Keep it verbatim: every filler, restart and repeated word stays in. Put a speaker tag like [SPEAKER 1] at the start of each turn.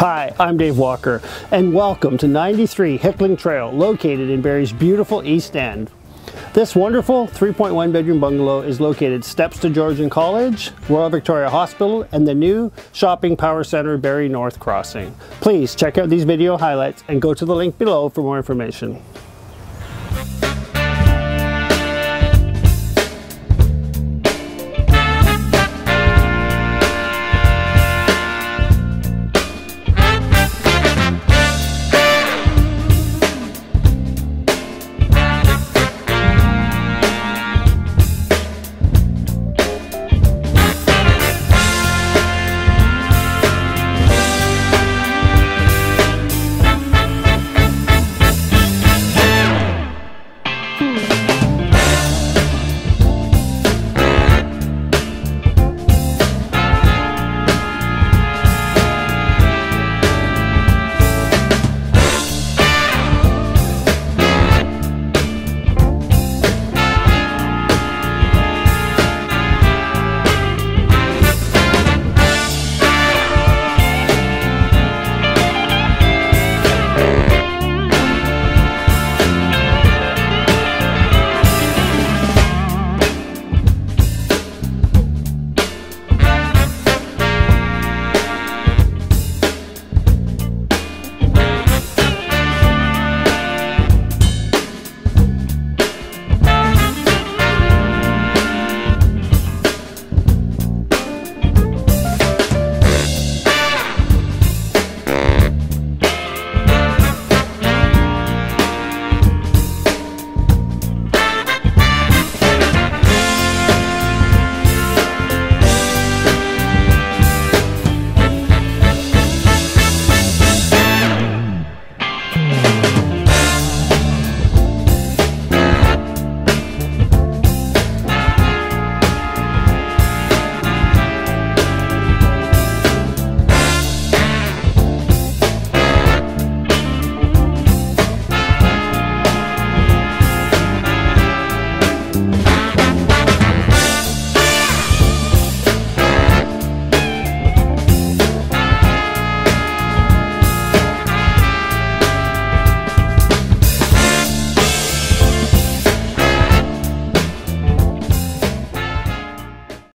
[SPEAKER 1] Hi, I'm Dave Walker, and welcome to ninety-three Hickling Trail, located in Barrie's beautiful East End. This wonderful three point one bedroom bungalow is located steps to Georgian College, Royal Victoria Hospital, and the new shopping power center Barrie North Crossing. Please check out these video highlights and go to the link below for more information.